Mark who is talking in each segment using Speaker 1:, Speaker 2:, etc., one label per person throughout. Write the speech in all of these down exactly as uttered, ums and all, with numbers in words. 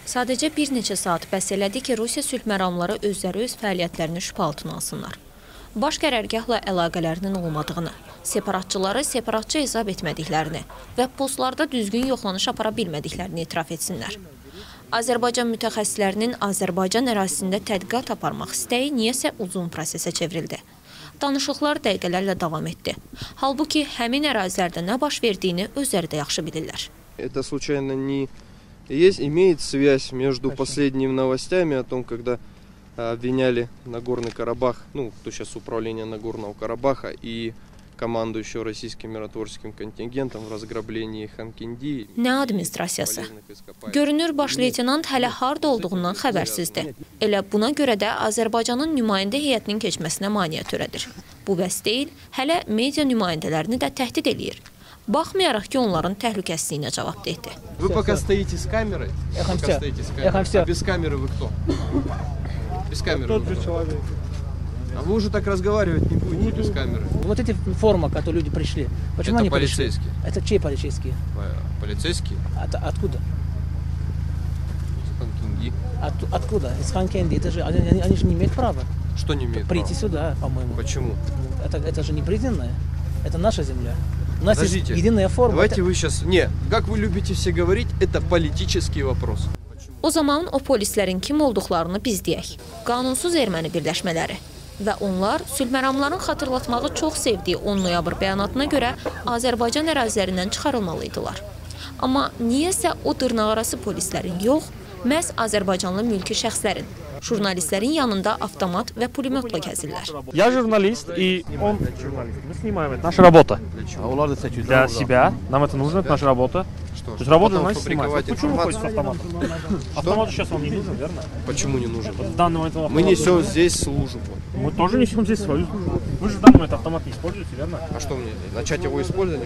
Speaker 1: Sadəcə bir neçə saat bəs elədi ki, Rusiya sülh məramları özləri öz fəaliyyətlərini şübhə altına alsınlar. Baş qərargahla əlaqələrinin olmadığını, separatçıları separatçı hesab etmədiklərini və postlarda düzgün yoxlanış apara bilmədiklərini etiraf etsinlər. Azərbaycan mütəxəssislərinin Azərbaycan ərazisində tədqiqat aparmaq istəyi niyəsə uzun prosesə çevrildi. Danışıqlar dəqiqələrlə davam etdi. Halbuki həmin ərazilərdə nə baş verdiyini özləri də yaxşı bilirlər.
Speaker 2: Это случайно не есть, имеет связь между последними новостями о том, когда обвиняли Нагорный Карабах, ну, кто сейчас управление Нагорного Карабаха и командующего российским миротворческим контингентом в разграблении Xankəndi.
Speaker 1: Nə administrasiyası? Görünür, baş leytenant hələ harda olduğundan xəbərsizdir. Elə buna görə də Azərbaycanın nümayəndə heyətinin keçməsinə maneə törədir. Bu bəs deyil, hələ media nümayəndələrini də təhdid eləyir. Baxmayaraq ki, onların təhlükəsizliyinə cavabdehdir.
Speaker 2: Вы пока стоите с камерой? Пока стоите с камерой. А без камеры вы кто? Без камеры
Speaker 3: Тот же человек.
Speaker 2: А вы уже так разговаривать не будете без камеры.
Speaker 4: Вот эти формы, которые люди пришли, почему
Speaker 2: это
Speaker 4: они
Speaker 2: полицейские.
Speaker 4: Пришли? Это чьи полицейские?
Speaker 2: Полицейские.
Speaker 4: От, откуда?
Speaker 2: Xankəndi.
Speaker 4: От, откуда? Из Xankəndi. Это же, они, они же не имеют права.
Speaker 2: Что не имеют
Speaker 4: Прийти
Speaker 2: права?
Speaker 4: сюда, по-моему.
Speaker 2: Почему?
Speaker 4: Это, это же не признанное. Это наша земля. У нас
Speaker 2: Подождите,
Speaker 4: есть единая форма.
Speaker 2: Давайте
Speaker 4: это...
Speaker 2: вы сейчас... Не, как вы любите все говорить, это политический вопрос.
Speaker 1: O zaman o polislərin kim olduqlarını biz deyək. Qanunsuz erməni birləşmələri və onlar sülh məramların xatırlatmağı çox sevdiyi on noyabr bəyanatına görə Azərbaycan ərazilərindən çıxarılmalıydılar. Amma niyəsə o dırnaqarası polislərin yox, məhz Azərbaycanlı mülki şəxslərin, jurnalistlərin yanında avtomat və pulemyotla gəzirlər.
Speaker 3: Я журналист, и он журналист. Мы снимаем, это наша работа. Для себя. Нам это нужно, это наша работа.
Speaker 2: Что?
Speaker 3: То есть работа
Speaker 2: Потом
Speaker 3: значит снимать. Вот почему вы ходите с автоматом? Автомат сейчас вам не нужен, верно?
Speaker 2: Почему не нужен?
Speaker 3: В данный момент вам
Speaker 2: Мы
Speaker 3: автомат
Speaker 2: несем
Speaker 3: нужен.
Speaker 2: здесь службу.
Speaker 3: Мы тоже несем здесь свою службу. Вы же в данный момент автомат не используете, верно?
Speaker 2: А что мне, начать его использовать?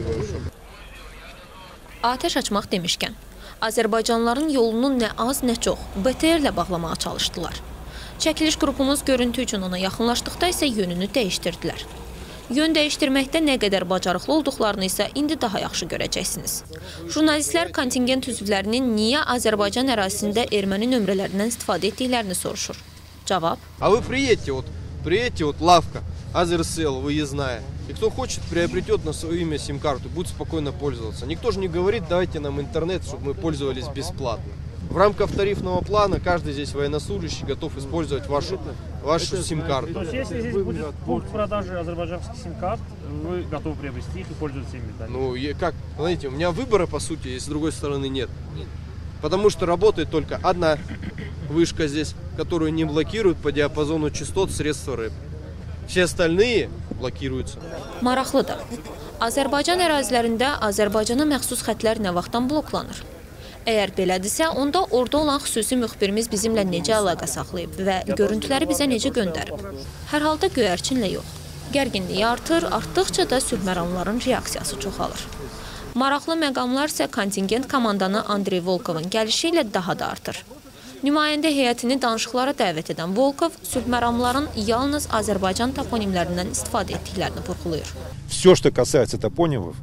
Speaker 1: Atəş açmaq demişkən, Azərbaycanlıların yolunu nə az, nə çox B T R-lə bağlamağa çalışdılar. Çəkiliş qrupumuz görüntü üçün ona yaxınlaşdıqda isə yönünü dəyişdirdilər. Yön dəyişdirməkdə nə qədər bacarıqlı olduqlarını isə indi daha yaxşı görəcəksiniz. Jurnalistlər kontingent üzvlərinin niyə Azərbaycan ərazisində erməni nömrələrindən istifadə etdiklərini soruşur. Cavab:
Speaker 2: А вы приедете, вот, приедете, вот лавка, Азерсел, выездная. И кто хочет, приобретет на свое имя сим-карту, будет спокойно пользоваться. Никто же не говорит, давайте нам интернет, чтобы мы пользовались бесплатно. В рамках тарифного плана каждый здесь военнослужащий готов использовать вашу, вашу сим-карту.
Speaker 3: То есть, если здесь будет пункт продажи азербайджанских сим-карт, вы готовы приобрести их и пользоваться ими? Да?
Speaker 2: Ну, как, знаете, у меня выбора, по сути, и с другой стороны нет. Потому что работает только одна вышка здесь, которую не блокируют по диапазону частот средства РЭП. Все остальные блокируются.
Speaker 1: Maraqlıdır. Azərbaycan ərazilərində Azərbaycana məxsus xətlər nə vaxtdan bloklanır? Əgər belədirsə, onda orada olan xüsusi müxbirimiz bizimlə necə əlaqə saxlayıb və görüntüləri bizə necə göndərib? Hər halda göyərçinlə yox. Gərginliyi artır, artdıqca da sülh məramların reaksiyası çoxalır. Maraqlı məqamlar isə kontingent komandanı Andrey Volkovun gəlişi ilə daha da artır. Nümayəndə heyətini danışıqlara dəvət edən Volkov sülh məramların yalnız Azərbaycan toponimlərindən istifadə etdiklərini vurğulayır.
Speaker 5: Все, что касается топонимов,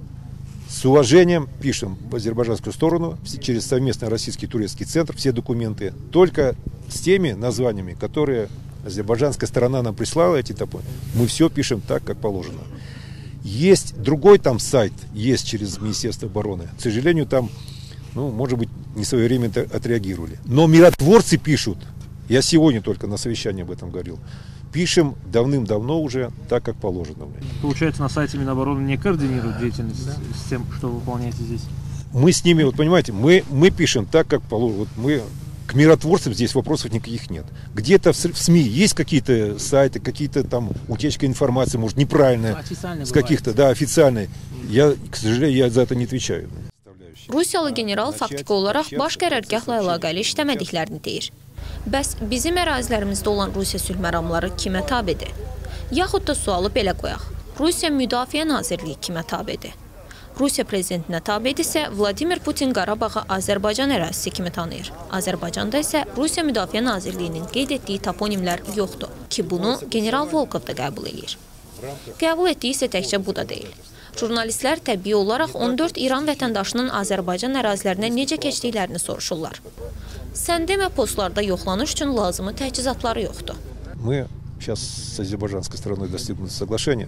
Speaker 5: с уважением пишем в азербайджанскую сторону через совместный российский турецкий центр все документы, только с теми названиями, которые азербайджанская сторона нам прислала, эти топонимы, мы все пишем так, как положено. Есть другой там сайт, есть через Министерство обороны, к сожалению, там, ну, может быть, не своевременно отреагировали. Но миротворцы пишут, я сегодня только на совещании об этом говорил, пишем давным-давно уже так, как положено.
Speaker 3: Получается, на сайте Минобороны не координируют деятельность, да, с тем, что вы выполняете здесь?
Speaker 5: Мы с ними, вот понимаете, мы, мы пишем так, как положено. Вот мы, к миротворцам здесь вопросов никаких нет. Где-то в СМИ есть какие-то сайты, какие-то там утечка информации, может, неправильная, с каких-то, да, официальной. Я, к сожалению, я за это не отвечаю.
Speaker 1: Rusiyalı general faktiki olaraq baş qərargahla əlaqəli işləmədiklərini deyir. Bəs bizim ərazilərimizdə olan Rusiya sülh məramları kimə tabedir? Yaxud da sualı belə qoyaq. Rusiya Müdafiə Nazirliyi kimə tabedir? Rusiya prezidentinə tabedirsə, Vladimir Putin Qarabağı Azərbaycan ərazisi kimi tanıyır. Azərbaycanda isə Rusiya Müdafiə Nazirliyinin qeyd etdiyi toponimlər yoxdur ki, bunu general Volkov da qəbul edir. Qəbul etdiyi isə təkcə bu da deyil. Jurnalistlər təbii olaraq on dörd İran vətəndaşının Azərbaycan ərazilərinə necə keçdiklərini soruşurlar. Sən demə postlarda yoxlanış üçün lazımı təchizatları yoxdur.
Speaker 5: Мы сейчас с азербайджанской стороной достигнут соглашения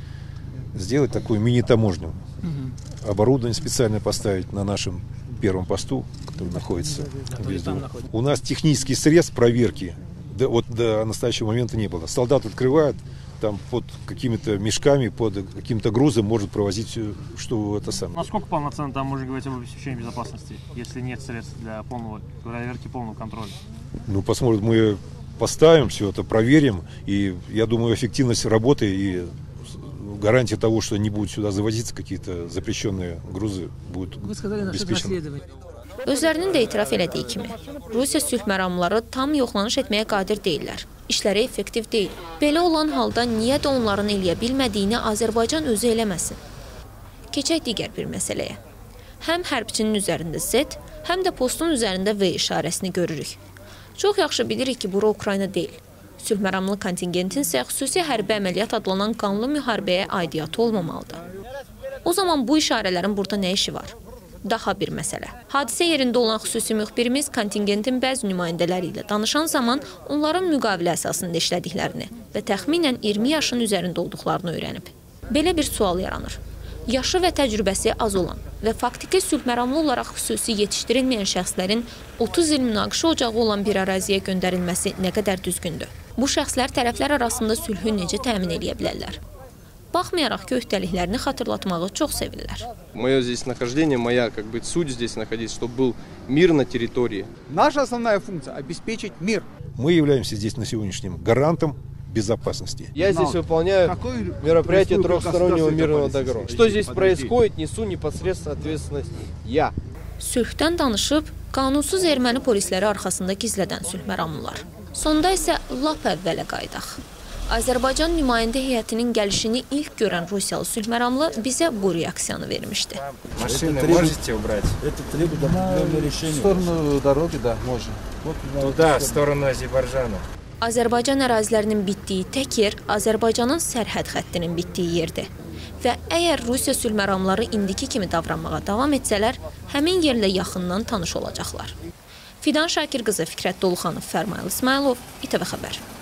Speaker 5: сделать такую мини-таможню. Угу. Оборудование специально поставить на нашем первом посту, который находится везде. У нас технических средств проверки до, вот, до настоящего момента не было. Солдат открывает, там под какими-то мешками, под каким-то грузом может провозить, что это самое.
Speaker 3: Насколько полноценно там можно говорить об обеспечении безопасности, если нет средств для полного проверки, полного контроля?
Speaker 5: Ну, посмотрим, мы поставим все это, проверим, и я думаю, эффективность работы и гарантия того, что не будут сюда завозиться какие-то запрещенные грузы, будут обеспечены.
Speaker 1: Özlərinin də etiraf elədiyi kimi, Rusiya sülh məramları tam yoxlanış etməyə qadir deyirlər. İşləri effektiv deyil. Belə olan halda niyə də onların eləyə bilmədiyini Azərbaycan özü eləməsin? Keçək digər bir məsələyə. Həm hərbçinin üzərində Z, həm də postun üzərində V işarəsini görürük. Çox yaxşı bilirik ki, bura Ukrayna deyil. Sülh məramlı kontingentin isə xüsusi hərbi əməliyyat adlanan qanlı müharibəyə aidiyyatı olmamalıdır. O zaman bu işarələrin burada nə işi var? Daha bir məsələ. Hadisə yerində olan xüsusi müxbirimiz kontingentin bəzi nümayəndələri ilə danışan zaman onların müqavilə əsasında işlədiklərini və təxminən iyirmi yaşın üzərində olduqlarını öyrənib. Belə bir sual yaranır. Yaşı və təcrübəsi az olan və faktiki sülh məramlı olaraq xüsusi yetişdirilməyən şəxslərin otuz il münaqişə ocağı olan bir əraziyə göndərilməsi nə qədər düzgündür? Bu şəxslər tərəflər arasında sülhü necə təmin edə bilərlər? Baxmayaraq ki, öhdəliklərini xatırlatmağı çox sevirlər.
Speaker 2: Мое здесь нахождение, моя как бы суть здесь находиться, чтобы был мир на территории.
Speaker 6: Наша основная функция – обеспечить мир.
Speaker 5: Мы являемся здесь на сегодняшнем гарантом безопасности.
Speaker 2: Я здесь выполняю мероприятие трехстороннего мирного договора. Что здесь происходит, несу непосредственно ответственность я.
Speaker 1: Sülhdən danışıb, qanunsuz erməni polisləri arxasında gizlədən sülh məramlılar. Sonda isə lap əvvələ qaydaq. Azərbaycan nümayəndə heyətinin gəlişini ilk görən Rusiyalı sülh məramlı bizə bu reaksiyanı vermişdi.
Speaker 7: Машины можете убрать?
Speaker 6: Это требует определенного решения.
Speaker 7: В сторону дороги, да, можно. Туда, в stорону Azərbaycana.
Speaker 1: Azərbaycan ərazilərinin bitdiyi tək yer Azərbaycanın sərhəd xəttinin bitdiyi yerdir. Və əgər Rusiya sülh məramları indiki kimi davranmağa davam etsələr, həmin yerlə yaxından tanış olacaqlar. Fidan Şakir qızı, Fikrət Doluxanov, Fərmayıl İsmailov, İTV Xəbər.